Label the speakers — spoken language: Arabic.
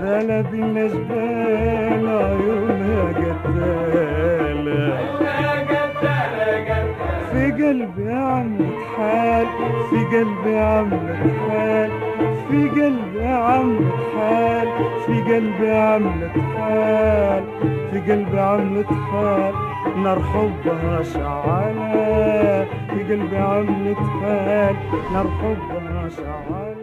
Speaker 1: غزالة بين جبال عيونها قتالة، في قلبي عملت حال، في قلبي عملت حال، في قلبي عملت حال، في قلبي عملت حال، في قلبي عملت حال، نار حبها شعلة، في قلبي عملت حال، نار حبها شعلة.